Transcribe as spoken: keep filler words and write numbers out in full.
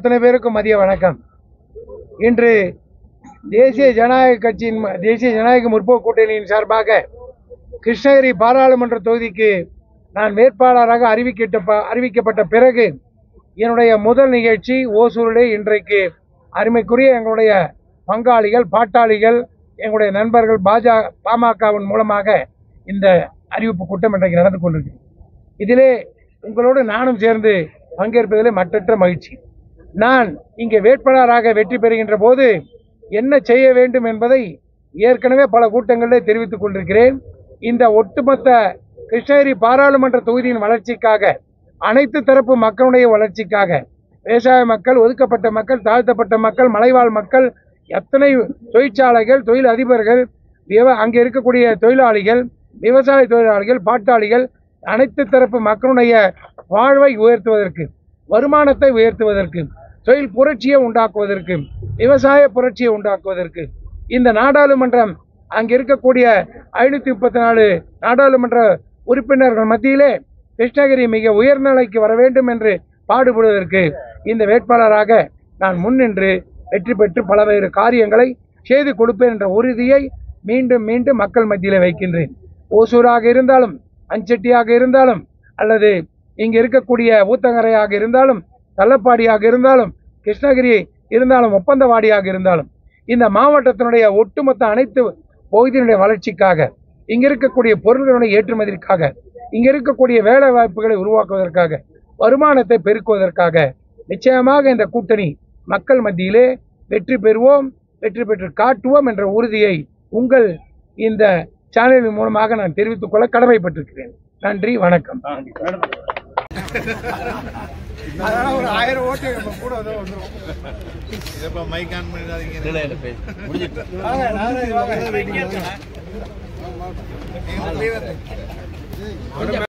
அத்தனை பேருக்கும் மதிய வணக்கம். இன்று தேசிய ஜனநாயக கட்சியின் தேசிய ஜனநாயக முற்போக்கு கூட்டணியின் சார்பாக கிருஷ்ணகிரி பாராளுமன்ற தொகுதிக்கு நான் வேட்பாளராக அறிவிக்க அறிவிக்கப்பட்ட பிறகு என்னுடைய முதல் நிகழ்ச்சி ஓசூரிலே இன்றைக்கு அருமைக்குரிய எங்களுடைய பங்காளிகள் பாட்டாளிகள் எங்களுடைய நண்பர்கள் பாஜக பாமகவின் மூலமாக இந்த அறிவிப்பு கூட்டம் இன்றைக்கு நடந்து கொண்டிருக்கு. இதிலே உங்களோடு நானும் சேர்ந்து பங்கேற்பதிலே மற்றற்ற மகிழ்ச்சி. நான் இங்கே வேட்பாளராக வெற்றி பெறுகின்ற போது என்ன செய்ய வேண்டும் என்பதை ஏற்கனவே பல கூட்டங்களிலே தெரிவித்துக் கொண்டிருக்கிறேன். இந்த ஒட்டுமொத்த கிருஷ்ணகிரி பாராளுமன்ற தொகுதியின் வளர்ச்சிக்காக, அனைத்து தரப்பு மக்களுடைய வளர்ச்சிக்காக, விவசாய மக்கள், ஒதுக்கப்பட்ட மக்கள், தாழ்த்தப்பட்ட மக்கள், மலைவாழ் மக்கள், எத்தனை தொழிற்சாலைகள், தொழில் அதிபர்கள், அங்கே இருக்கக்கூடிய தொழிலாளிகள், விவசாய தொழிலாளிகள், பாட்டாளிகள், அனைத்து தரப்பு மக்களுடைய வாழ்வை உயர்த்துவதற்கு, வருமானத்தை உயர்த்துவதற்கு, தொழில் புரட்சியை உண்டாக்குவதற்கு, விவசாய புரட்சியை உண்டாக்குவதற்கு இந்த நாடாளுமன்றம் அங்கே இருக்கக்கூடிய ஐநூற்றி முப்பத்தி நாலு நாடாளுமன்ற உறுப்பினர்கள் மத்தியிலே கிருஷ்ணகிரி மிக உயர்நிலைக்கு வர வேண்டும் என்று பாடுபடுவதற்கு இந்த வேட்பாளராக நான் முன்னின்று வெற்றி பெற்று பல்வேறு காரியங்களை செய்து கொடுப்பேன் என்ற உறுதியை மீண்டும் மீண்டும் மக்கள் மத்தியில் வைக்கின்றேன். ஓசூராக இருந்தாலும், அஞ்செட்டியாக இருந்தாலும், அல்லது இங்கே இருக்கக்கூடிய ஊத்தங்கரையாக இருந்தாலும், தள்ளப்பாடியாக இருந்தாலும், கிருஷ்ணகிரி இருந்தாலும், ஒப்பந்தவாடியாக இருந்தாலும், இந்த மாவட்டத்தினுடைய ஒட்டுமொத்த அனைத்து பகுதியினுடைய வளர்ச்சிக்காக, இங்கே இருக்கக்கூடிய பொருள்களுடைய ஏற்றுமதிக்காக, இங்கே இருக்கக்கூடிய வேலை வாய்ப்புகளை உருவாக்குவதற்காக, வருமானத்தை பெருக்குவதற்காக நிச்சயமாக இந்த கூட்டணி மக்கள் மத்தியிலே வெற்றி பெறுவோம், வெற்றி பெற்று காட்டுவோம் என்ற உறுதியை உங்கள் இந்த சேனலின் மூலமாக நான் தெரிவித்துக் கொள்ள கடமைப்பட்டிருக்கிறேன். நன்றி, வணக்கம். ஒரு ஆயிரம் ஓட்டு கூட வந்துடும். மைக் ஆன் பண்ணி